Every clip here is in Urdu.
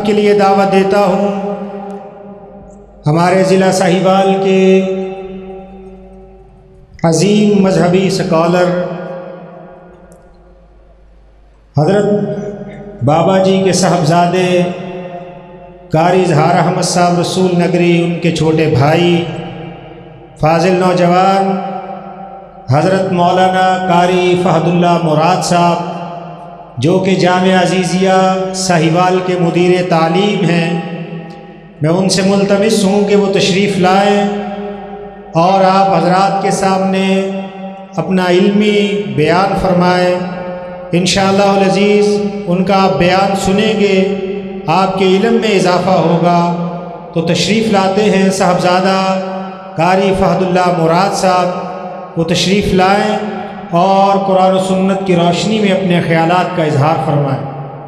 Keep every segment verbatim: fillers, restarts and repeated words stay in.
کے لیے دعوت دیتا ہوں ہمارے ضلع ساہیوال کے عظیم مذہبی سکالر حضرت بابا جی کے صاحبزادے قاری اظہار احمد صاحب رسول نگری، ان کے چھوٹے بھائی فاضل نوجوان حضرت مولانا قاری فہد اللہ مراد صاحب، جو کہ جامعہ عزیزیہ ساہیوال کے مدیر تعلیم ہیں، میں ان سے ملتمس ہوں کہ وہ تشریف لائیں اور آپ حضرات کے سامنے اپنا علمی بیان فرمائیں۔ انشاءاللہ العزیز ان کا آپ بیان سنیں گے، آپ کے علم میں اضافہ ہوگا۔ تو تشریف لاتے ہیں صاحبزادہ قاری فہد اللہ مراد صاحب، وہ تشریف لائیں اور قرآن و سنت کی روشنی میں اپنے خیالات کا اظہار فرمائیں۔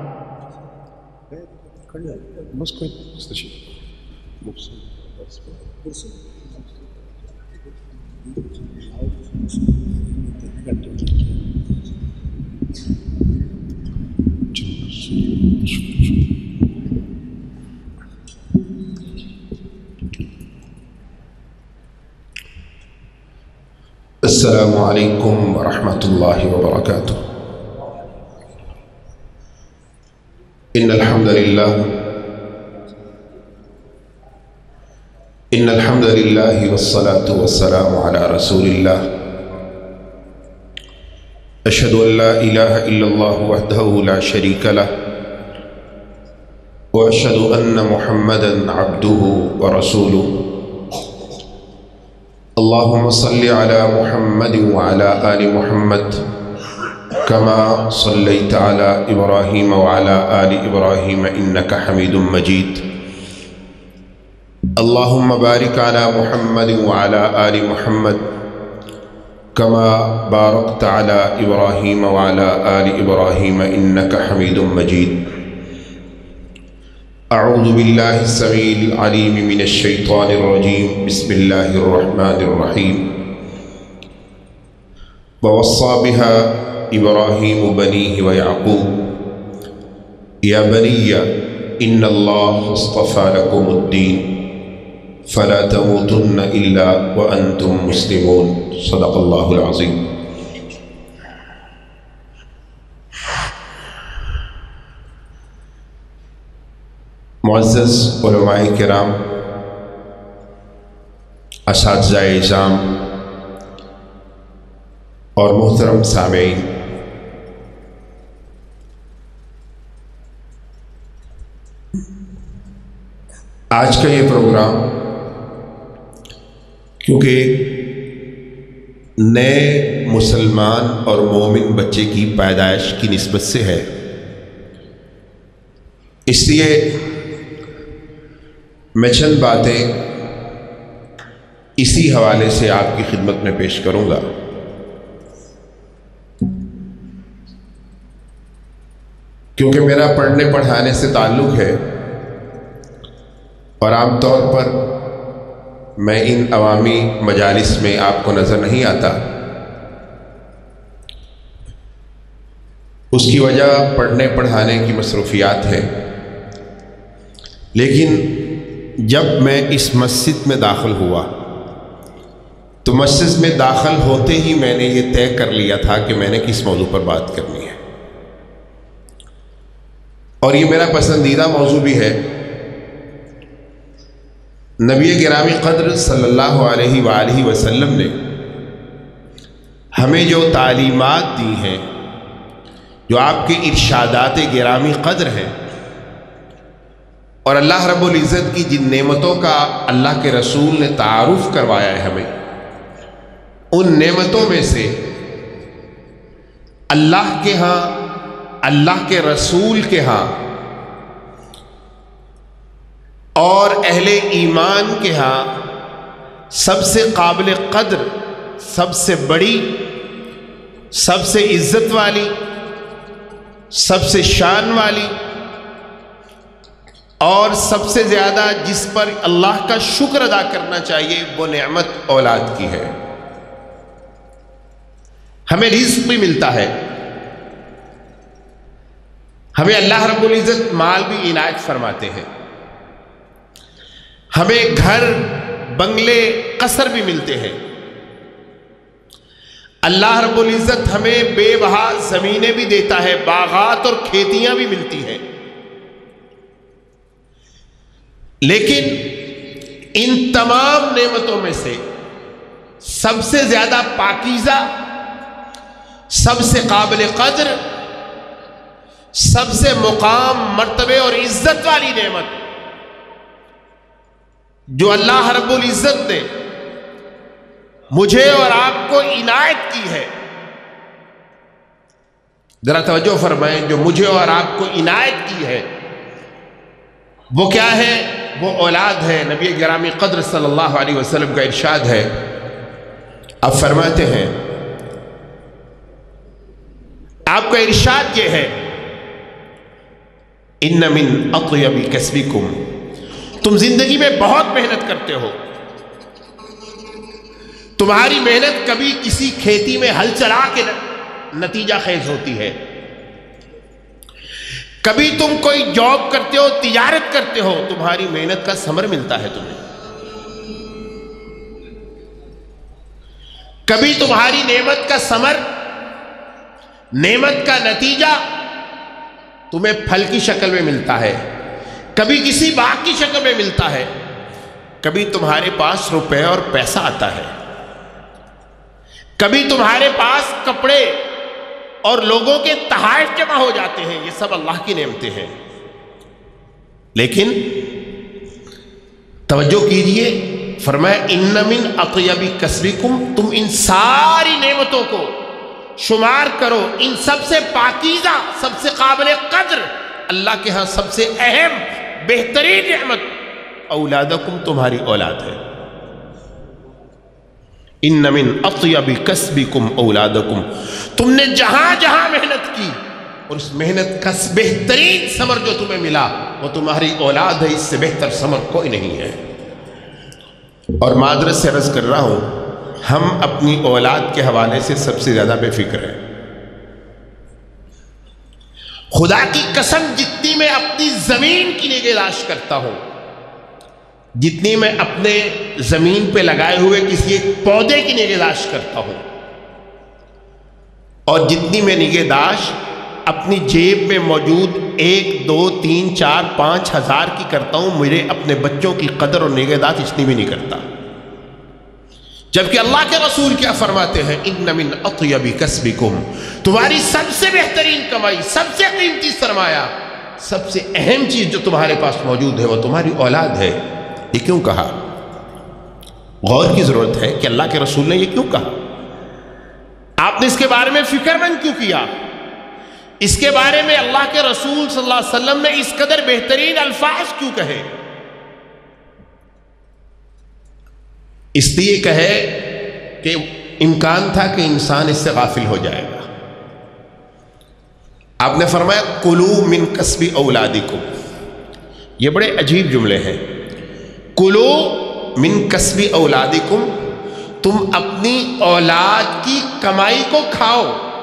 السلام علیکم ورحمۃ اللہ وبرکاتہ۔ ان الحمد للہ ان الحمد للہ والصلاة والسلام علی رسول اللہ۔ اشہد ان لا الہ الا اللہ وحدہ لا شریک لہ واشہد ان محمدا عبدہ ورسولہ۔ اللہم صل علی محمد وعلی آل محمد کما صلیت علی ابراہیم وعلی آل ابراہیم انک حمید مجید۔ اللہم بارک علی محمد وعلی آل محمد کما بارکت علی ابراہیم وعلی آل ابراہیم انک حمید مجید۔ اعوذ باللہ السمیع العلیم من الشیطان الرجیم، بسم اللہ الرحمن الرحیم۔ ووصى بها ابراہیم بنیہ ویعقوب یا بنی ان اللہ اصطفى لکم الدین فلا تموتن الا وانتم مسلمون۔ صدق اللہ العظیم۔ معزز علماء کرام، اساتذہ اعزام اور محترم سامعین، آج کا یہ پروگرام کیونکہ نئے مسلمان اور مومن بچے کی پیدائش کی نسبت سے ہے، اس لیے میں چند باتیں اسی حوالے سے آپ کی خدمت میں پیش کروں گا۔ کیونکہ میرا پڑھنے پڑھانے سے تعلق ہے اور عام طور پر میں ان عوامی مجالس میں آپ کو نظر نہیں آتا، اس کی وجہ پڑھنے پڑھانے کی مصروفیات ہے۔ لیکن جب میں اس مسجد میں داخل ہوا تو مسجد میں داخل ہوتے ہی میں نے یہ طے کر لیا تھا کہ میں نے کس موضوع پر بات کرنی ہے، اور یہ میرا پسندیدہ موضوع بھی ہے۔ نبی گرامی قدر صلی اللہ علیہ وآلہ وسلم نے ہمیں جو تعلیمات دی ہیں، جو آپ کے ارشادات گرامی قدر ہیں، اور اللہ رب العزت کی جن نعمتوں کا اللہ کے رسول نے تعارف کروایا ہے ہمیں، ان نعمتوں میں سے اللہ کے ہاں، اللہ کے رسول کے ہاں اور اہل ایمان کے ہاں سب سے قابل قدر، سب سے بڑی، سب سے عزت والی، سب سے شان والی اور سب سے زیادہ جس پر اللہ کا شکر ادا کرنا چاہیے، وہ نعمت اولاد کی ہے۔ ہمیں رزق بھی ملتا ہے، ہمیں اللہ رب العزت مال بھی عنایت فرماتے ہیں، ہمیں گھر، بنگلے، قصر بھی ملتے ہیں، اللہ رب العزت ہمیں بے بہا زمینیں بھی دیتا ہے، باغات اور کھیتیاں بھی ملتی ہیں، لیکن ان تمام نعمتوں میں سے سب سے زیادہ پاکیزہ، سب سے قابل قدر، سب سے مقام، مرتبے اور عزت والی نعمت جو اللہ رب العزت نے مجھے اور آپ کو عنایت کی ہے، ذرا توجہ فرمائیں، جو مجھے اور آپ کو عنایت کی ہے وہ کیا ہے؟ وہ اولاد ہے۔ نبی گرامی قدر صلی اللہ علیہ وسلم کا ارشاد ہے، اب فرماتے ہیں، آپ کا ارشاد یہ ہے، ان من اطیب کسبکم، تم زندگی میں بہت محنت کرتے ہو، تمہاری محنت کبھی کسی کھیتی میں ہل چلا کے نتیجہ خیز ہوتی ہے، کبھی تم کوئی جاب کرتے ہو، تجارت کرتے ہو، تمہاری محنت کا ثمر ملتا ہے تمہیں، کبھی تمہاری نعمت کا ثمر، نعمت کا نتیجہ تمہیں پھل کی شکل میں ملتا ہے، کبھی کسی باغ کی شکل میں ملتا ہے، کبھی تمہارے پاس روپے اور پیسہ آتا ہے، کبھی تمہارے پاس کپڑے اور لوگوں کے تحائف جمع ہو جاتے ہیں، یہ سب اللہ کی نعمتیں ہیں، لیکن توجہ کیجئے، فرمایا ان من اطیب کسبکم، تم ان ساری نعمتوں کو شمار کرو، ان سب سے پاکیزہ، سب سے قابل قدر، اللہ کے ہاں سب سے اہم بہترین نعمت اولادکم، تمہاری اولاد ہے۔ ان من اطیب کسبکم اولادکم، تم نے جہاں جہاں محنت کی اور اس محنت کا بہترین ثمر جو تمہیں ملا وہ تمہاری اولاد ہے، اس سے بہتر ثمر کوئی نہیں ہے۔ اور معذرت سے عرض کر رہا ہوں، ہم اپنی اولاد کے حوالے سے سب سے زیادہ بے فکر ہیں۔ خدا کی قسم، جتنی میں اپنی زمین کی نگہداشت کرتا ہوں، جتنی میں اپنے زمین پہ لگائے ہوئے کسی ایک پودے کی نگہداشت کرتا ہوں، اور جتنی میں نگہداشت اپنی جیب میں موجود ایک دو تین چار پانچ ہزار کی کرتا ہوں، میرے اپنے بچوں کی قدر اور نگہداشت اتنی بھی نہیں کرتا۔ جبکہ اللہ کے رسول کیا فرماتے ہیں؟ ان من اطیب کسبکم، تمہاری سب سے بہترین کمائی، سب سے قیمتی سرمایہ، سب سے اہم چیز جو تمہارے پاس موجود ہے وہ تمہاری اولاد ہے۔ یہ کیوں کہا؟ غور کی ضرورت ہے کہ اللہ کے رسول نے یہ کیوں کہا؟ آپ نے اس کے بارے میں فکر مند کیوں کیا؟ اس کے بارے میں اللہ کے رسول صلی اللہ علیہ وسلم نے اس قدر بہترین الفاظ کیوں کہے؟ اس لیے کہے کہ امکان تھا کہ انسان اس سے غافل ہو جائے گا۔ آپ نے فرمایا کلوا من کسب اولادکم، یہ بڑے عجیب جملے ہیں۔ کلوا من کسب اولادکم، تم اپنی اولاد کی کمائی کو کھاؤ۔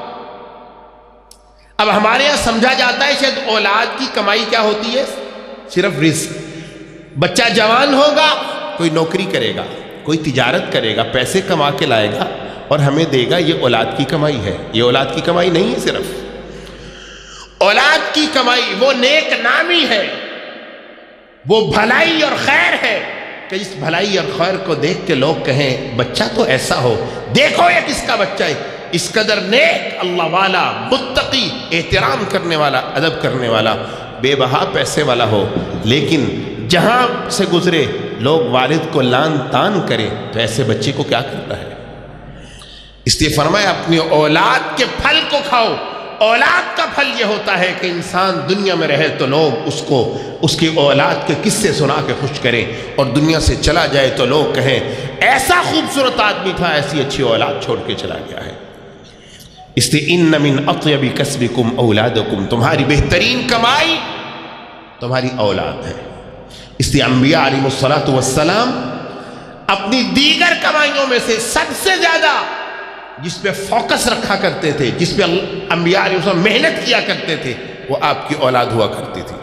اب ہمارے یہاں سمجھا جاتا ہے شاید اولاد کی کمائی کیا ہوتی ہے؟ صرف رزق۔ بچہ جوان ہوگا، کوئی نوکری کرے گا، کوئی تجارت کرے گا، پیسے کما کے لائے گا اور ہمیں دے گا، یہ اولاد کی کمائی ہے۔ یہ اولاد کی کمائی نہیں ہے، صرف اولاد کی کمائی وہ نیک نامی ہے، وہ بھلائی اور خیر ہے کہ اس بھلائی اور خیر کو دیکھ کے لوگ کہیں بچہ تو ایسا ہو، دیکھو یہ کس کا بچہ ہے، اس قدر نیک، اللہ والا، متقی، احترام کرنے والا، ادب کرنے والا، بے بہا پیسے والا ہو، لیکن جہاں سے گزرے لوگ والد کو لان تان کریں تو ایسے بچے کو کیا کرنا ہے؟ اس لیے فرمایا اپنی اولاد کے پھل کو کھاؤ۔ اولاد کا پھل یہ ہوتا ہے کہ انسان دنیا میں رہے تو لوگ اس کو اس کی اولاد کے قصے سنا کے خوش کریں، اور دنیا سے چلا جائے تو لوگ کہیں ایسا خوبصورت آدمی تھا، ایسی اچھی اولاد چھوڑ کے چلا گیا ہے۔ اس لیے ان من اطیب کسبکم اولادکم، تمہاری بہترین کمائی تمہاری اولاد ہے۔ اس لیے انبیاء علیہ الصلوۃ والسلام اپنی دیگر کمائیوں میں سے سب سے زیادہ جس پہ فوکس رکھا کرتے تھے، جس پہ انبیاء علیہ السلام محنت کیا کرتے تھے، وہ آپ کی اولاد ہوا کرتی تھی۔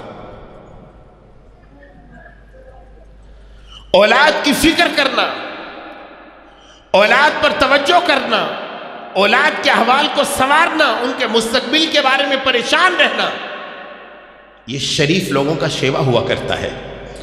اولاد کی فکر کرنا، اولاد پر توجہ کرنا، اولاد کے احوال کو سنوارنا، ان کے مستقبل کے بارے میں پریشان رہنا، یہ شریف لوگوں کا شیوا ہوا کرتا ہے۔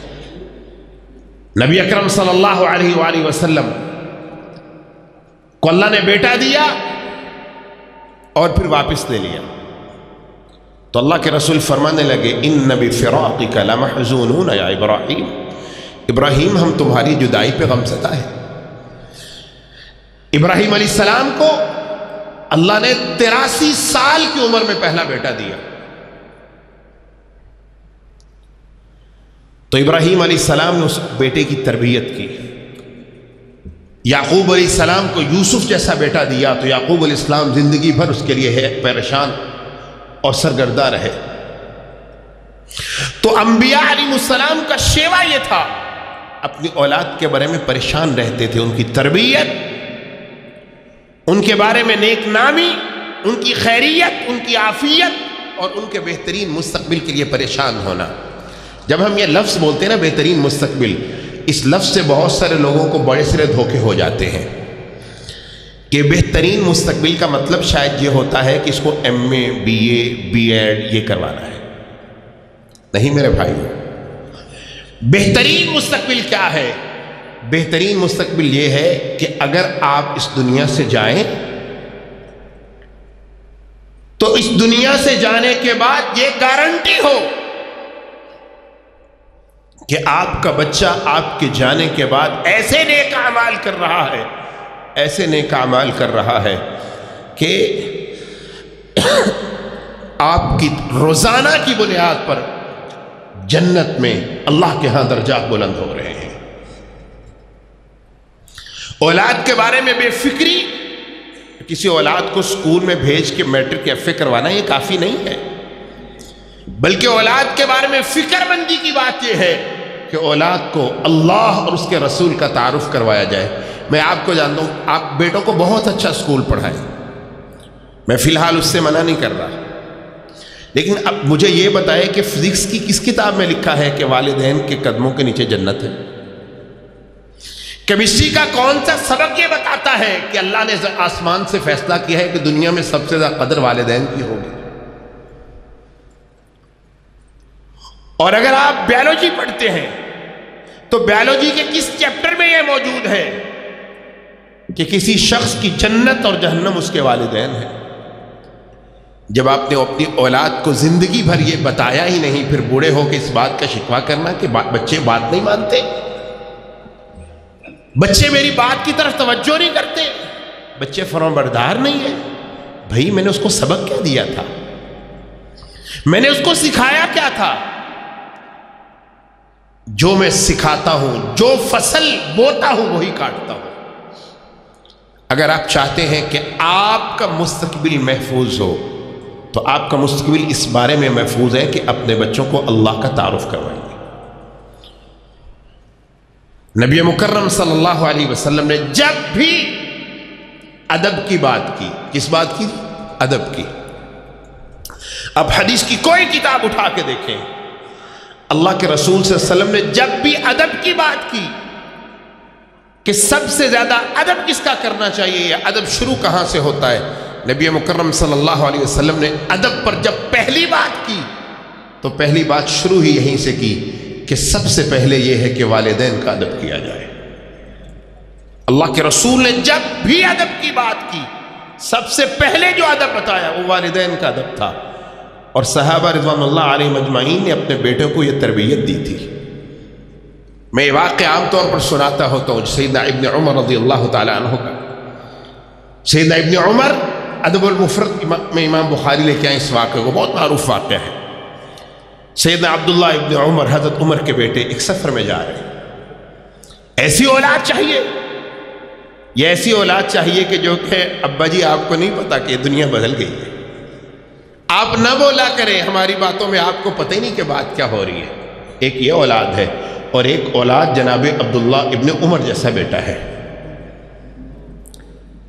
نبی اکرم صلی اللہ علیہ وآلہ وسلم کو اللہ نے بیٹا دیا اور پھر واپس لے لیا، تو اللہ کے رسول فرمانے لگے ان بفراقک لمحزونون یا ابراہیم، ابراہیم ہم تمہاری جدائی پہ غمزدہ ہیں۔ ابراہیم علیہ السلام کو اللہ نے تراسی سال کی عمر میں پہلا بیٹا دیا، تو ابراہیم علیہ السلام نے اس بیٹے کی تربیت کی۔ یعقوب علیہ السلام کو یوسف جیسا بیٹا دیا، تو یعقوب علیہ السلام زندگی بھر اس کے لیے ہے پریشان اور سرگردہ رہے۔ تو انبیاء علیہ السلام کا شیوا یہ تھا، اپنی اولاد کے بارے میں پریشان رہتے تھے، ان کی تربیت، ان کے بارے میں نیک نامی، ان کی خیریت، ان کی عافیت اور ان کے بہترین مستقبل کے لیے پریشان ہونا۔ جب ہم یہ لفظ بولتے ہیں نا بہترین مستقبل، اس لفظ سے بہت سارے لوگوں کو بڑے سارے دھوکے ہو جاتے ہیں کہ بہترین مستقبل کا مطلب شاید یہ ہوتا ہے کہ اس کو M A, B A, B Ed یہ کروانا ہے۔ نہیں میرے بھائیو، بہترین مستقبل کیا ہے؟ بہترین مستقبل یہ ہے کہ اگر آپ اس دنیا سے جائیں تو اس دنیا سے جانے کے بعد یہ گارنٹی ہو کہ آپ کا بچہ آپ کے جانے کے بعد ایسے نیک اعمال کر رہا ہے، ایسے نیک اعمال کر رہا ہے کہ آپ کی روزانہ کی بنیاد پر جنت میں اللہ کے ہاں درجات بلند ہو رہے ہیں۔ اولاد کے بارے میں بے فکری، کسی اولاد کو سکول میں بھیج کے میٹرک ایف اے کروانا یہ کافی نہیں ہے، بلکہ اولاد کے بارے میں فکر مندی کی بات یہ ہے کہ اولاد کو اللہ اور اس کے رسول کا تعارف کروایا جائے۔ میں آپ کو جانتا ہوں، آپ بیٹوں کو بہت اچھا سکول پڑھائیں، میں فی الحال اس سے منع نہیں کر رہا، لیکن اب مجھے یہ بتائے کہ فزکس کی کس کتاب میں لکھا ہے کہ والدین کے قدموں کے نیچے جنت ہے؟ کیمسٹری کا کون سا سبق یہ بتاتا ہے کہ اللہ نے آسمان سے فیصلہ کیا ہے کہ دنیا میں سب سے زیادہ قدر والدین کی ہوگی؟ اور اگر آپ بیالوجی پڑھتے ہیں تو بیالوجی کے کس چیپٹر میں یہ موجود ہے کہ کسی شخص کی جنت اور جہنم اس کے والدین ہیں؟ جب آپ نے اپنی اولاد کو زندگی بھر یہ بتایا ہی نہیں، پھر بوڑھے ہو کے اس بات کا شکوہ کرنا کہ بچے بات نہیں مانتے، بچے میری بات کی طرف توجہ نہیں کرتے، بچے فرمانبردار نہیں ہیں۔ بھائی میں نے اس کو سبق کیا دیا تھا؟ میں نے اس کو سکھایا کیا تھا؟ جو میں سکھاتا ہوں، جو فصل بوتا ہوں وہی کاٹتا ہوں۔ اگر آپ چاہتے ہیں کہ آپ کا مستقبل محفوظ ہو تو آپ کا مستقبل اس بارے میں محفوظ ہے کہ اپنے بچوں کو اللہ کا تعارف کروائیں گے۔ نبی مکرم صلی اللہ علیہ وسلم نے جب بھی ادب کی بات کی، کس بات کی؟ ادب کی۔ اب حدیث کی کوئی کتاب اٹھا کے دیکھیں، اللہ کے رسول صلی اللہ علیہ وسلم نے جب بھی ادب کی بات کی کہ سب سے زیادہ ادب کس کا کرنا چاہیے، یا ادب شروع کہاں سے ہوتا ہے، نبی مکرم صلی اللہ علیہ وسلم نے ادب پر جب پہلی بات کی تو پہلی بات شروع ہی یہیں سے کی کہ سب سے پہلے یہ ہے کہ والدین کا ادب کیا جائے۔ اللہ کے رسول نے جب بھی ادب کی بات کی سب سے پہلے جو ادب بتایا وہ والدین کا ادب تھا، اور صحابہ رضوان اللہ علیہ مجمعین نے اپنے بیٹوں کو یہ تربیت دی تھی۔ میں یہ واقعہ عام طور پر سناتا ہوتا ہوں سیدنا ابن عمر رضی اللہ تعالیٰ عنہ کا۔ سیدنا ابن عمر ادب المفرد میں امام بخاری لے کے آئے اس واقعے کو، بہت معروف واقعہ ہے۔ سیدنا عبداللہ ابن عمر حضرت عمر کے بیٹے ایک سفر میں جا رہے ہیں۔ ایسی اولاد چاہیے، یہ ایسی اولاد چاہیے کہ جو کہ ابا جی آپ کو نہیں پتا کہ دنیا بدل گئی ہے، آپ نہ بولا کریں ہماری باتوں میں، آپ کو پتہ ہی نہیں کہ بات کیا ہو رہی ہے۔ ایک یہ اولاد ہے، اور ایک اولاد جناب عبداللہ ابن عمر جیسا بیٹا ہے۔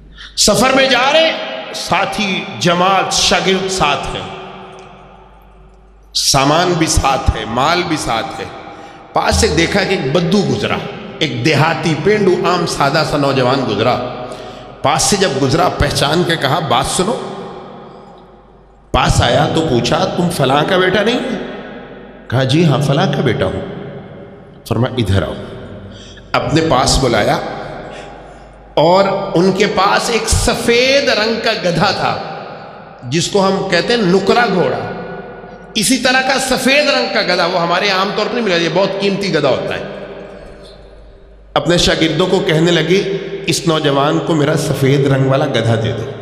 سفر میں جا رہے، ساتھی جماعت شاگرد ساتھ ہیں، سامان بھی ساتھ ہے، مال بھی ساتھ ہے. پاس سے دیکھا کہ ایک بدو گزرا، ایک دیہاتی پینڈو عام سادہ سا نوجوان گزرا. پاس سے جب گزرا پہچان کے کہا بات سنو. پاس آیا تو پوچھا تم فلاں کا بیٹا نہیں؟ کہا جی ہاں فلاں کا بیٹا ہوں. فرمایا ادھر آؤ. اپنے پاس بلایا اور ان کے پاس ایک سفید رنگ کا گدھا تھا جس کو ہم کہتے ہیں نکرا گھوڑا. اسی طرح کا سفید رنگ کا گدھا، وہ ہمارے عام طور پر نہیں ملا، یہ بہت قیمتی گدھا ہوتا ہے. اپنے شاگردوں کو کہنے لگے اس نوجوان کو میرا سفید رنگ والا گدھا دے دو.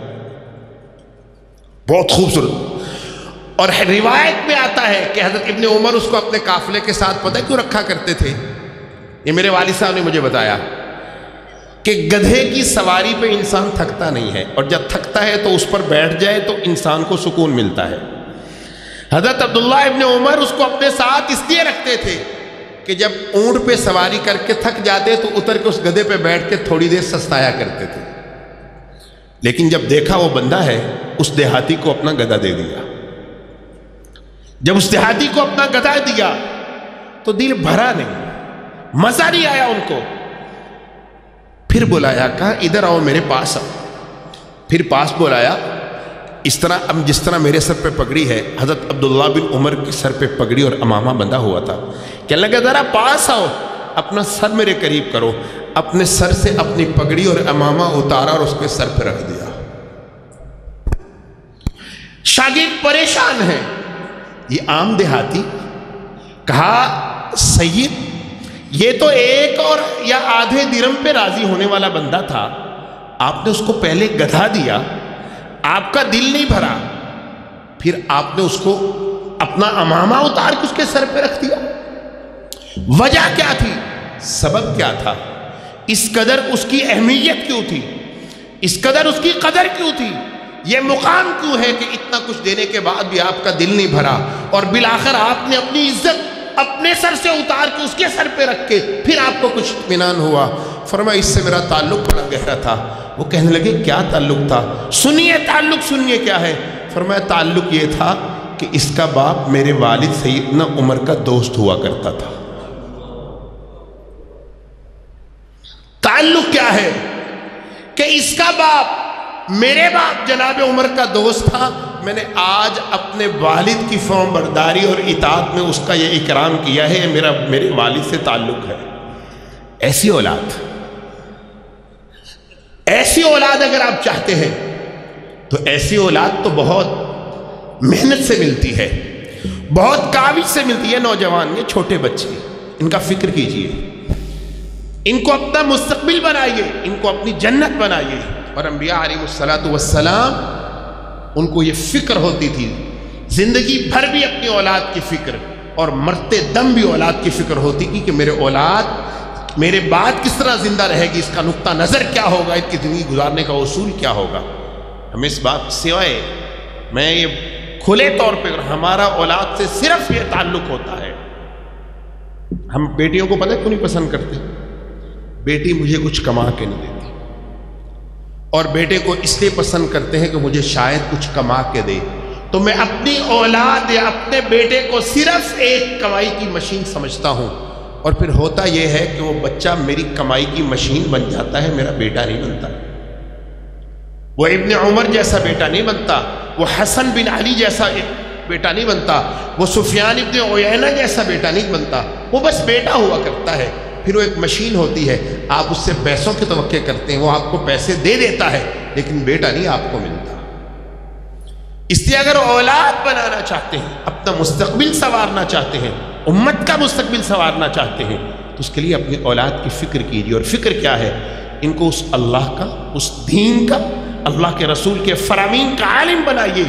بہت خوبصورت. اور روایت میں آتا ہے کہ حضرت ابن عمر اس کو اپنے قافلے کے ساتھ پتہ کیوں رکھا کرتے تھے؟ یہ میرے والد صاحب نے مجھے بتایا کہ گدھے کی سواری پہ انسان تھکتا نہیں ہے، اور جب تھکتا ہے تو اس پر بیٹھ جائے تو انسان کو سکون ملتا ہے. حضرت عبداللہ ابن عمر اس کو اپنے ساتھ اس لیے رکھتے تھے کہ جب اونٹ پہ سواری کر کے تھک جاتے تو اتر کے اس گدھے پہ بیٹھ کے تھوڑی دیر سستایا کرتے تھے. لیکن جب دیکھا وہ بندہ ہے، اس دیہاتی کو اپنا گدھا دے دیا. جب اس دیہاتی کو اپنا گدھا دیا تو دل بھرا نہیں، مزہ نہیں آیا ان کو. پھر بلایا، کہا ادھر آؤ میرے پاس آؤ. پھر پاس بلایا. اس طرح اب جس طرح میرے سر پہ پگڑی ہے، حضرت عبداللہ بن عمر کے سر پہ پگڑی اور امامہ بندھا ہوا تھا. کہنے لگا ذرا پاس آؤ، اپنا سر میرے قریب کرو. اپنے سر سے اپنی پگڑی اور امامہ اتارا اور اس کے سر پہ رکھ دیا. شاگرد پریشان ہے، یہ عام دیہاتی. کہا سید یہ تو ایک اور یا آدھے درم پہ راضی ہونے والا بندہ تھا، آپ نے اس کو پہلے گدھا دیا، آپ کا دل نہیں بھرا، پھر آپ نے اس کو اپنا امامہ اتار کے اس کے سر پہ رکھ دیا. وجہ کیا تھی؟ سبب کیا تھا؟ اس قدر اس کی اہمیت کیوں تھی؟ اس قدر اس کی قدر کیوں تھی؟ یہ مقام کیوں ہے کہ اتنا کچھ دینے کے بعد بھی آپ کا دل نہیں بھرا، اور بالآخر آپ نے اپنی عزت اپنے سر سے اتار کے اس کے سر پہ رکھ کے پھر آپ کو کچھ اطمینان ہوا؟ فرمایا اس سے میرا تعلق بڑا گہرا تھا. وہ کہنے لگے کیا تعلق تھا؟ سنیے تعلق سنیے کیا ہے. فرمایا تعلق یہ تھا کہ اس کا باپ میرے والد سیدنا عمر کا دوست ہوا کرتا تھا. تعلق کیا ہے کہ اس کا باپ میرے باپ جناب عمر کا دوست تھا. میں نے آج اپنے والد کی فرم برداری اور اطاعت میں اس کا یہ اکرام کیا ہے، میرا میرے والد سے تعلق ہے. ایسی اولاد ایسی اولاد اگر آپ چاہتے ہیں تو ایسی اولاد تو بہت محنت سے ملتی ہے، بہت کاوش سے ملتی ہے. نوجوان یہ چھوٹے بچے، ان کا فکر کیجئے، ان کو اپنا مستقبل بنائیے، ان کو اپنی جنت بنائیے. اور انبیاء علیہ الصلوۃ والسلام ان کو یہ فکر ہوتی تھی، زندگی بھر بھی اپنی اولاد کی فکر، اور مرتے دم بھی اولاد کی فکر ہوتی تھی کہ میرے اولاد میرے بعد کس طرح زندہ رہے گی، اس کا نقطہ نظر کیا ہوگا، اس کی زندگی گزارنے کا اصول کیا ہوگا. ہمیں اس بات سوائے میں یہ کھلے طور پہ ہمارا اولاد سے صرف یہ تعلق ہوتا ہے. ہم بیٹیوں کو پتہ کیوں نہیں پسند کرتے؟ بیٹی مجھے کچھ کما کے نہیں دیتی، اور بیٹے کو اس لیے پسند کرتے ہیں کہ مجھے شاید کچھ کما کے دے. تو میں اپنی اولاد یا اپنے بیٹے کو صرف ایک کمائی کی مشین سمجھتا ہوں، اور پھر ہوتا یہ ہے کہ وہ بچہ میری کمائی کی مشین بن جاتا ہے، میرا بیٹا نہیں بنتا. وہ ابن عمر جیسا بیٹا نہیں بنتا، وہ حسن بن علی جیسا بیٹا نہیں بنتا، وہ سفیان ابن عیینہ جیسا بیٹا نہیں بنتا. وہ بس بیٹا ہوا کرتا ہے، پھر وہ ایک مشین ہوتی ہے. آپ اس سے پیسوں کی توقع کرتے ہیں، وہ آپ کو پیسے دے دیتا ہے لیکن بیٹا نہیں آپ کو ملتا. اس لیے اگر اولاد بنانا چاہتے ہیں، اپنا مستقبل سنوارنا چاہتے ہیں، امت کا مستقبل سنوارنا چاہتے ہیں، تو اس کے لیے اپنی اولاد کی فکر کیجیے. اور فکر کیا ہے؟ ان کو اس اللہ کا، اس دین کا، اللہ کے رسول کے فرامین کا عالم بنائیے،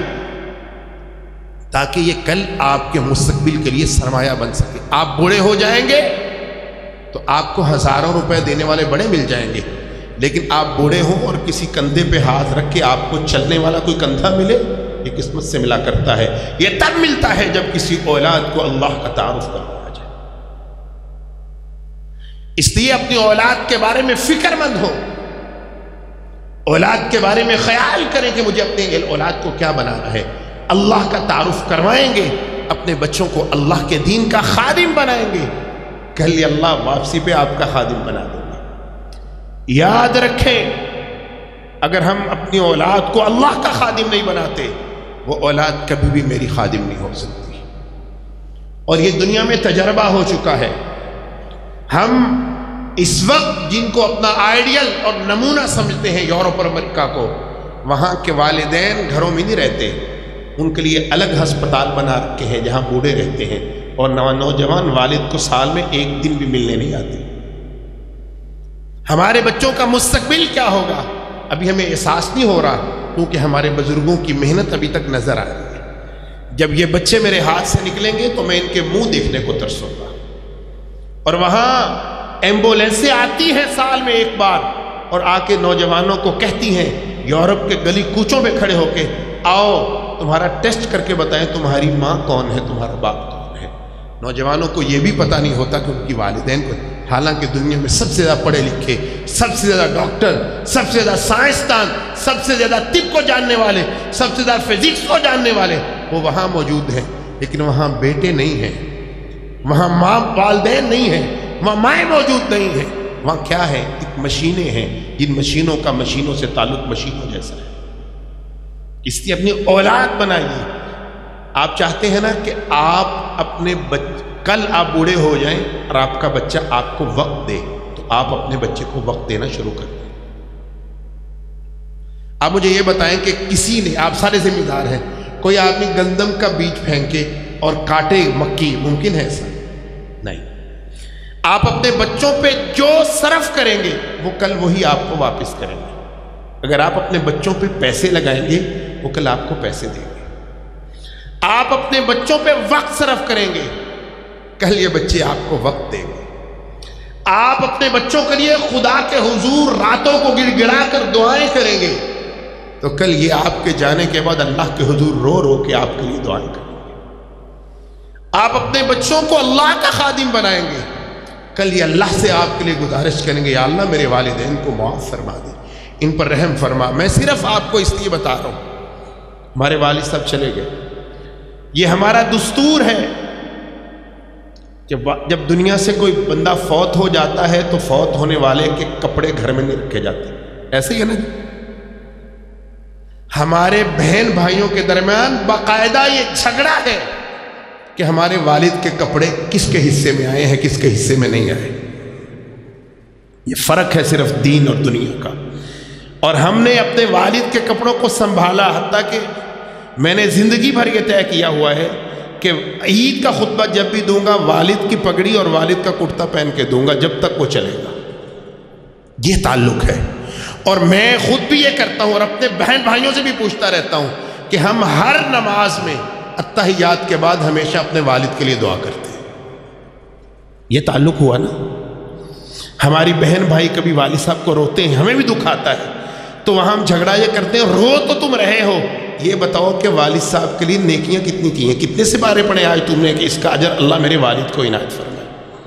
تاکہ یہ کل آپ کے مستقبل کے لیے سرمایہ بن سکے. آپ بوڑھے ہو جائیں گے تو آپ کو ہزاروں روپے دینے والے بڑے مل جائیں گے، لیکن آپ بوڑھے ہوں اور کسی کندھے پہ ہاتھ رکھ کے آپ کو چلنے والا کوئی کندھا ملے، یہ قسمت سے ملا کرتا ہے. یہ تب ملتا ہے جب کسی اولاد کو اللہ کا تعارف کروایا جائے. اس لیے اپنی اولاد کے بارے میں فکر مند ہو، اولاد کے بارے میں خیال کریں کہ مجھے اپنے اولاد کو کیا بنانا ہے. اللہ کا تعارف کروائیں گے اپنے بچوں کو اللہ کے دین کا خادم بنائیں گے، کل اللہ واپسی پہ آپ کا خادم بنا دیں گے۔ یاد رکھیں، اگر ہم اپنی اولاد کو اللہ کا خادم نہیں بناتے، وہ اولاد کبھی بھی میری خادم نہیں ہو سکتی۔ اور یہ دنیا میں تجربہ ہو چکا ہے۔ ہم اس وقت جن کو اپنا آئیڈیل اور نمونہ سمجھتے ہیں یورپ اور امریکہ کو، وہاں کے والدین گھروں میں نہیں رہتے، ان کے لیے الگ ہسپتال بنا رکھے ہیں جہاں بوڑھے رہتے ہیں، اور نوجوان والد کو سال میں ایک دن بھی ملنے نہیں آتے۔ ہمارے بچوں کا مستقبل کیا ہوگا ابھی ہمیں احساس نہیں ہو رہا، کیونکہ ہمارے بزرگوں کی محنت ابھی تک نظر آ رہی ہے۔ جب یہ بچے میرے ہاتھ سے نکلیں گے تو میں ان کے منہ دیکھنے کو ترسوں گا۔ اور وہاں ایمبولینسیں آتی ہیں سال میں ایک بار، اور آ کے نوجوانوں کو کہتی ہیں یورپ کے گلی کوچوں میں کھڑے ہو کے، آؤ تمہارا ٹیسٹ کر کے بتائیں تمہاری ماں کون ہے، تمہارا باپ کون ہے۔ نوجوانوں کو یہ بھی پتہ نہیں ہوتا کہ ان کی والدین کو، حالانکہ دنیا میں سب سے زیادہ پڑھے لکھے، سب سے زیادہ ڈاکٹر، سب سے زیادہ سائنسدان، سب سے زیادہ طب کو جاننے والے، سب سے زیادہ فزکس کو جاننے والے وہ وہاں موجود ہیں، لیکن وہاں بیٹے نہیں ہیں، وہاں ماں والدین نہیں ہیں، وہاں مائیں موجود نہیں ہیں۔ وہاں کیا ہے؟ ایک مشینیں ہیں، جن مشینوں کا مشینوں سے تعلق مشینوں جیسا ہے۔ اس لیے اپنی اولاد بنائیے۔ آپ چاہتے ہیں نا کہ آپ اپنے بچ کل آپ بوڑھے ہو جائیں اور آپ کا بچہ آپ کو وقت دے، تو آپ اپنے بچے کو وقت دینا شروع کر دیں۔ آپ مجھے یہ بتائیں کہ کسی نے، آپ سارے ذمہ دار ہیں، کوئی آدمی گندم کا بیج پھینکے اور کاٹے مکی، ممکن ہے ایسا؟ نہیں۔ آپ اپنے بچوں پہ جو صرف کریں گے وہ کل وہی آپ کو واپس کریں گے۔ اگر آپ اپنے بچوں پہ پیسے لگائیں گے وہ کل آپ کو پیسے دیں گے۔ آپ اپنے بچوں پہ وقت صرف کریں گے، کل یہ بچے آپ کو وقت دیں گے۔ آپ اپنے بچوں کے لیے خدا کے حضور راتوں کو گڑ گڑا کر دعائیں کریں گے، تو کل یہ آپ کے جانے کے بعد اللہ کے حضور رو رو کے آپ کے لیے دعائیں کریں گے۔ آپ اپنے بچوں کو اللہ کا خادم بنائیں گے، کل یہ اللہ سے آپ کے لیے گزارش کریں گے، یا اللہ میرے والدین کو معاف فرما دے، ان پر رحم فرما۔ میں صرف آپ کو اس لیے بتا رہا ہوں، ہمارے والد صاحب چلے گئے، یہ ہمارا دستور ہے کہ جب دنیا سے کوئی بندہ فوت ہو جاتا ہے تو فوت ہونے والے کے کپڑے گھر میں نہیں رکھے جاتے، ایسے ہی ہے نا جی؟ ہمارے بہن بھائیوں کے درمیان باقاعدہ یہ جھگڑا ہے کہ ہمارے والد کے کپڑے کس کے حصے میں آئے ہیں، کس کے حصے میں نہیں آئے۔ یہ فرق ہے صرف دین اور دنیا کا۔ اور ہم نے اپنے والد کے کپڑوں کو سنبھالا، حتیٰ کہ میں نے زندگی بھر یہ طے کیا ہوا ہے کہ عید کا خطبہ جب بھی دوں گا والد کی پگڑی اور والد کا کرتا پہن کے دوں گا، جب تک وہ چلے گا۔ یہ تعلق ہے۔ اور میں خود بھی یہ کرتا ہوں اور اپنے بہن بھائیوں سے بھی پوچھتا رہتا ہوں کہ ہم ہر نماز میں التحیات کے بعد ہمیشہ اپنے والد کے لیے دعا کرتے ہیں۔ یہ تعلق ہوا نا۔ ہماری بہن بھائی کبھی والد صاحب کو روتے ہیں، ہمیں بھی دکھ آتا ہے، تو وہاں ہم جھگڑا یہ کرتے ہیں، رو تو تم رہے ہو، یہ بتاؤ کہ والد صاحب کے لیے نیکیاں کتنی کی ہیں، کتنے سے بارے پڑھے آج تم نے کہ اس کا اجر اللہ میرے والد کو عنایت فرمائے۔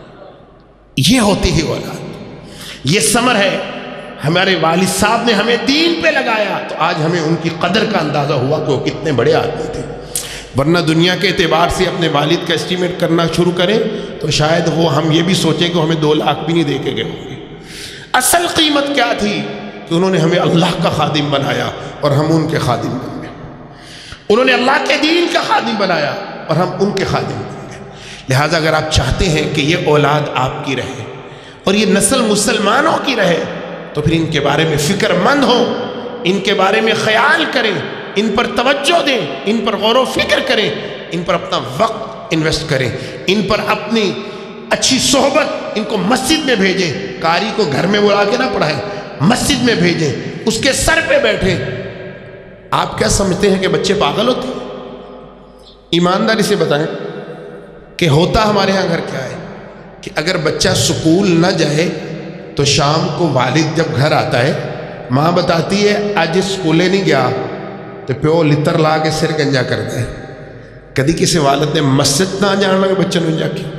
یہ ہوتی ہے اولاد، یہ ثمر ہے۔ ہمارے والد صاحب نے ہمیں دین پہ لگایا تو آج ہمیں ان کی قدر کا اندازہ ہوا کہ وہ کتنے بڑے آدمی تھے۔ ورنہ دنیا کے اعتبار سے اپنے والد کا اسٹیمیٹ کرنا شروع کریں تو شاید وہ ہم یہ بھی سوچیں کہ ہمیں دو لاکھ بھی نہیں دے کے گئے ہوں گے۔ اصل قیمت کیا تھی کہ انہوں نے ہمیں اللہ کا خادم بنایا اور ہم ان کے خادم بن گئے۔ انہوں نے اللہ کے دین کا خادم بنایا اور ہم ان کے خادم بن گئے۔ لہٰذا اگر آپ چاہتے ہیں کہ یہ اولاد آپ کی رہے اور یہ نسل مسلمانوں کی رہے تو پھر ان کے بارے میں فکر مند ہوں، ان کے بارے میں خیال کریں، ان پر توجہ دیں، ان پر غور و فکر کریں، ان پر اپنا وقت انویسٹ کریں، ان پر اپنی اچھی صحبت، ان کو مسجد میں بھیجیں، قاری کو گھر میں بلا کے نہ پڑھائیں، مسجد میں بھیجیں، اس کے سر پہ بیٹھیں۔ آپ کیا سمجھتے ہیں کہ بچے پاگل ہوتے ہیں؟ ایمانداری سے بتائیں کہ ہوتا ہمارے ہاں گھر کیا ہے کہ اگر بچہ سکول نہ جائے تو شام کو والد جب گھر آتا ہے، ماں بتاتی ہے آج سکولے نہیں گیا تو پیو لتر لا کے سر گنجا کرتا ہے۔ کدی کسی والد نے مسجد نہ جان لگے بچوں نے جا کے؟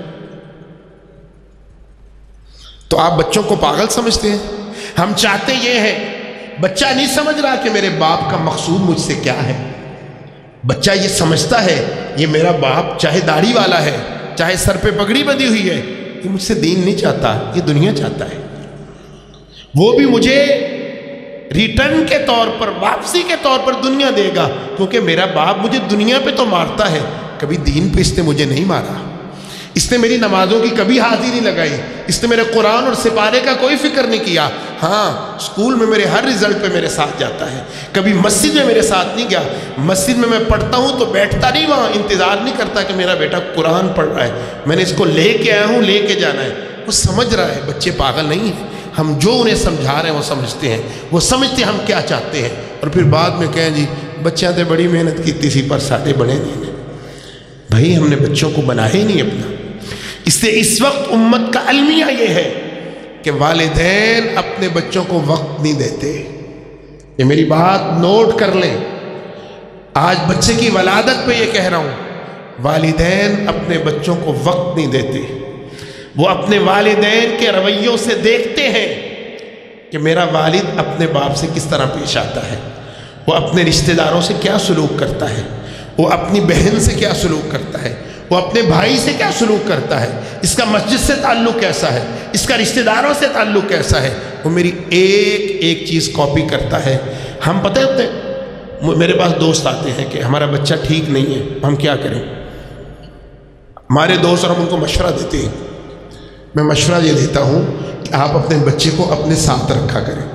تو آپ بچوں کو پاگل سمجھتے ہیں؟ ہم چاہتے یہ ہے، بچہ نہیں سمجھ رہا کہ میرے باپ کا مقصود مجھ سے کیا ہے، بچہ یہ سمجھتا ہے یہ میرا باپ چاہے داڑھی والا ہے، چاہے سر پہ پگڑی بندھی ہوئی ہے، یہ مجھ سے دین نہیں چاہتا، یہ دنیا چاہتا ہے۔ وہ بھی مجھے ریٹرن کے طور پر، واپسی کے طور پر دنیا دے گا، کیونکہ میرا باپ مجھے دنیا پہ تو مارتا ہے، کبھی دین پہ اس نے مجھے نہیں مارا۔ اس نے میری نمازوں کی کبھی حاضری نہیں لگائی، اس نے میرے قرآن اور سپارے کا کوئی فکر نہیں کیا۔ ہاں، اسکول میں میرے ہر رزلٹ پہ میرے ساتھ جاتا ہے، کبھی مسجد میں میرے ساتھ نہیں گیا۔ مسجد میں میں پڑھتا ہوں تو بیٹھتا نہیں وہاں، انتظار نہیں کرتا کہ میرا بیٹا قرآن پڑھ رہا ہے، میں نے اس کو لے کے آیا ہوں، لے کے جانا ہے۔ وہ سمجھ رہا ہے، بچے پاگل نہیں ہیں، ہم جو انہیں سمجھا رہے ہیں وہ سمجھتے ہیں، وہ سمجھتے ہیں ہم کیا چاہتے ہیں، اور پھر بعد میں کہیں جی بچیاں تے بڑی محنت کی سی پر ساڈے بنے نہیں۔ بھائی ہم نے بچوں کو بنایا ہی نہیں اپنا۔ اس سے اس وقت امت کا المیہ یہ ہے کہ والدین اپنے بچوں کو وقت نہیں دیتے۔ یہ میری بات نوٹ کر لیں، آج بچے کی ولادت پہ یہ کہہ رہا ہوں، والدین اپنے بچوں کو وقت نہیں دیتے۔ وہ اپنے والدین کے رویوں سے دیکھتے ہیں کہ میرا والد اپنے باپ سے کس طرح پیش آتا ہے، وہ اپنے رشتہ داروں سے کیا سلوک کرتا ہے، وہ اپنی بہن سے کیا سلوک کرتا ہے، وہ اپنے بھائی سے کیا سلوک کرتا ہے، اس کا مسجد سے تعلق کیسا ہے، اس کا رشتہ داروں سے تعلق کیسا ہے۔ وہ میری ایک ایک چیز کاپی کرتا ہے۔ ہم پتہ ہوتے میرے پاس دوست آتے ہیں کہ ہمارا بچہ ٹھیک نہیں ہے، ہم کیا کریں؟ ہمارے دوست اور ہم ان کو مشورہ دیتے ہیں۔ میں مشورہ یہ دیتا ہوں کہ آپ اپنے بچے کو اپنے ساتھ رکھا کریں،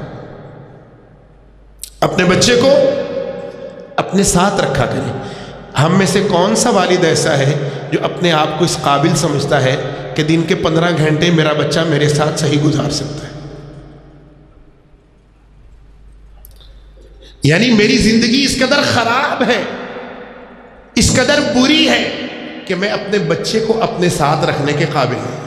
اپنے بچے کو اپنے ساتھ رکھا کریں۔ ہم میں سے کون سا والد ایسا ہے جو اپنے آپ کو اس قابل سمجھتا ہے کہ دن کے پندرہ گھنٹے میرا بچہ میرے ساتھ صحیح گزار سکتا ہے؟ یعنی میری زندگی اس قدر خراب ہے، اس قدر بری ہے کہ میں اپنے بچے کو اپنے ساتھ رکھنے کے قابل نہیں۔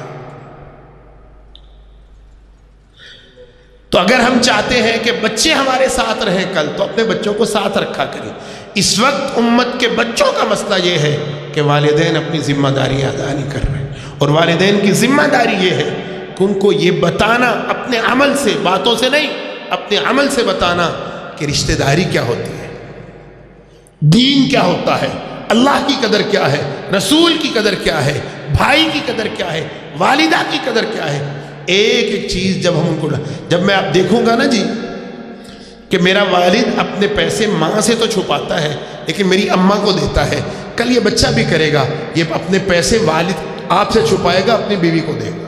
تو اگر ہم چاہتے ہیں کہ بچے ہمارے ساتھ رہیں کل، تو اپنے بچوں کو ساتھ رکھا کریں۔ اس وقت امت کے بچوں کا مسئلہ یہ ہے کہ والدین اپنی ذمہ داریاں ادا نہیں کر رہے، اور والدین کی ذمہ داری یہ ہے کہ ان کو یہ بتانا اپنے عمل سے، باتوں سے نہیں، اپنے عمل سے بتانا کہ رشتہ داری کیا ہوتی ہے، دین کیا ہوتا ہے، اللہ کی قدر کیا ہے، رسول کی قدر کیا ہے، بھائی کی قدر کیا ہے، والدہ کی قدر کیا ہے۔ ایک ایک چیز جب ہم ان کو، جب میں آپ دیکھوں گا نا جی کہ میرا والد اپنے پیسے ماں سے تو چھپاتا ہے لیکن میری اماں کو دیتا ہے، کل یہ بچہ بھی کرے گا، یہ اپنے پیسے والد آپ سے چھپائے گا، اپنی بیوی کو دے گا۔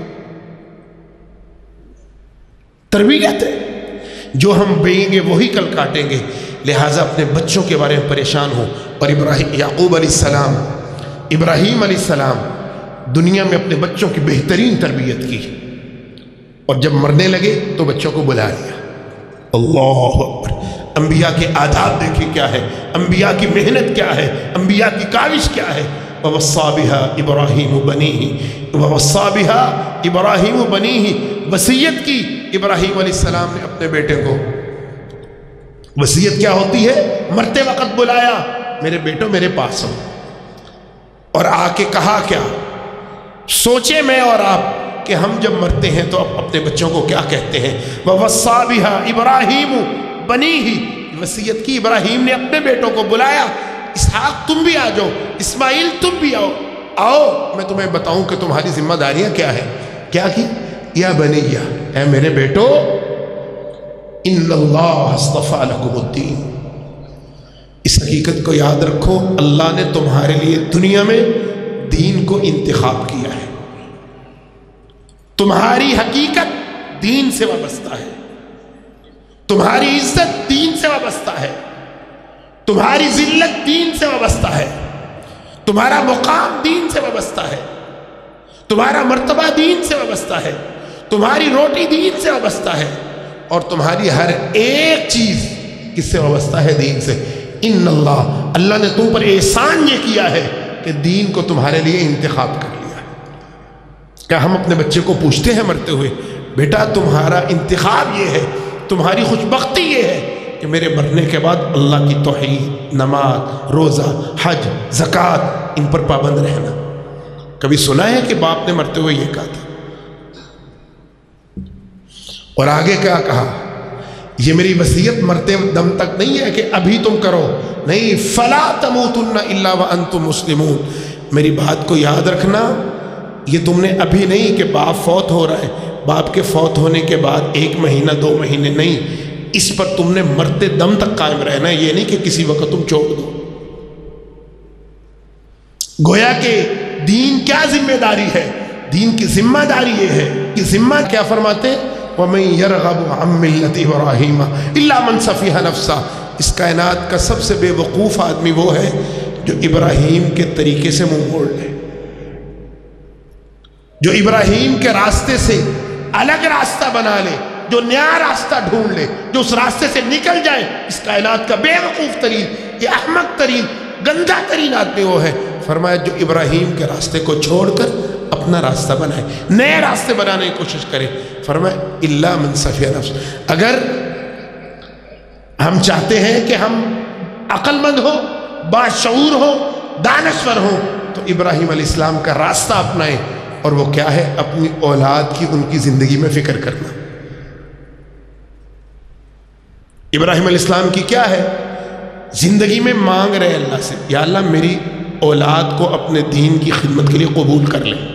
تربیت ہے، جو ہم بئیں گے وہی کل کاٹیں گے۔ لہٰذا اپنے بچوں کے بارے میں پریشان ہو۔ اور ابراہیم یعقوب علیہ السلام، ابراہیم علیہ السلام دنیا میں اپنے بچوں کی بہترین تربیت کی، اور جب مرنے لگے تو بچوں کو بلا لیا۔ اللہ اکبر! انبیاء کے آداب دیکھیں کیا ہے، انبیاء کی محنت کیا ہے، انبیاء کی کاوش کیا ہے۔ وَوَصَّى بِهَا إِبْرَاهِيمُ بَنِيهِ وَوَصَّى بِهَا إِبْرَاهِيمُ بَنِيهِ، وصیت کی ابراہیم علیہ السلام نے اپنے بیٹے کو۔ وصیت کیا ہوتی ہے؟ مرتے وقت بلایا، میرے بیٹو میرے پاس ہو، اور آ کے کہا کیا؟ سوچے میں اور آپ کہ ہم جب مرتے ہیں تو اب اپنے بچوں کو کیا کہتے ہیں؟ وَوَصَّى بِهَا إِبْرَاهِيمُ بَنِيهِ، وصیت کی، ابراہیم نے اپنے بیٹوں کو بلایا، اسحاق تم بھی آ جاؤ، اسماعیل تم بھی آؤ، آؤ میں تمہیں بتاؤں کہ تمہاری ذمہ داریاں کیا ہیں۔ کیا کی؟ یا بنیہ، اے میرے بیٹو، ان اللہ اصطفیٰ لکم الدین، اس حقیقت کو یاد رکھو، اللہ نے تمہارے لیے دنیا میں دین کو انتخاب کیا ہے۔ تمہاری حقیقت دین سے وابستہ ہے، تمہاری عزت دین سے وابستہ ہے، تمہاری ذلت دین سے وابستہ ہے، تمہارا مقام دین سے وابستہ ہے، تمہارا مرتبہ دین سے وابستہ ہے، تمہاری روٹی دین سے وابستہ ہے، اور تمہاری ہر ایک چیز کس سے وابستہ ہے؟ دین سے۔ ان اللہ، اللہ نے تم پر احسان یہ کیا ہے کہ دین کو تمہارے لیے انتخاب کر لیا۔ کیا ہم اپنے بچے کو پوچھتے ہیں مرتے ہوئے، بیٹا تمہارا انتخاب یہ ہے، تمہاری خوش بختی یہ ہے کہ میرے مرنے کے بعد اللہ کی توحید، نماز، روزہ، حج، زکوٰۃ، ان پر پابند رہنا؟ کبھی سنا ہے کہ باپ نے مرتے ہوئے یہ کہا تھا؟ اور آگے کیا کہا؟ یہ میری وصیت مرتے دم تک نہیں ہے کہ ابھی تم کرو، نہیں، فلا تموتن الا وانتم مسلمون، میری بات کو یاد رکھنا، یہ تم نے ابھی نہیں کہ باپ فوت ہو رہا ہے، باپ کے فوت ہونے کے بعد ایک مہینہ دو مہینے نہیں، اس پر تم نے مرتے دم تک قائم رہنا ہے، یہ نہیں کہ کسی وقت تم چھوڑ دو۔ گویا کہ دین کیا ذمہ داری ہے؟ دین کی ذمہ داری یہ ہے کہ ذمہ کیا فرماتے ہیں؟ وَمَن يَرْغَبُ عَن مِّلَّةِ إِبْرَاهِيمَ إِلَّا مَن سَفِهَ نَفْسَهُ، اس کائنات کا سب سے بے وقوف آدمی وہ ہے جو ابراہیم کے طریقے سے منہ موڑ لے، جو ابراہیم کے راستے سے الگ راستہ بنا لے، جو نیا راستہ ڈھونڈ لے، جو اس راستے سے نکل جائے۔ اس کائنات کا بے وقوف ترین، یہ احمق ترین، گندا ترین آدمی وہ ہے، فرمایا جو ابراہیم کے راستے کو چھوڑ کر اپنا راستہ بنائے، نئے راستے بنانے کی کوشش کرے۔ فرمایا الا من سفیہ نفس، اگر ہم چاہتے ہیں کہ ہم عقل مند ہو، باشعور ہو، دانشور ہو، تو ابراہیم علیہ السلام کا راستہ اپنائیں، اور وہ کیا ہے؟ اپنی اولاد کی، ان کی زندگی میں فکر کرنا۔ ابراہیم علیہ السلام کی کیا ہے؟ زندگی میں مانگ رہے اللہ سے، یا اللہ میری اولاد کو اپنے دین کی خدمت کے لیے قبول کر لے،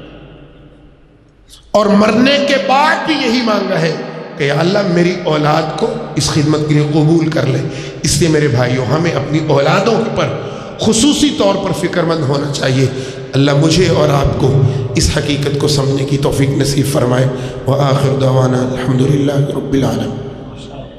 اور مرنے کے بعد بھی یہی مانگا ہے کہ یا اللہ میری اولاد کو اس خدمت کے لیے قبول کر لے۔ اس لیے میرے بھائیوں، ہمیں اپنی اولادوں پر خصوصی طور پر فکر مند ہونا چاہیے۔ اللہ مجھے اور آپ کو اس حقیقت کو سمجھنے کی توفیق نصیب فرمائے۔ وآخر دعوانا الحمدللہ رب العالمین۔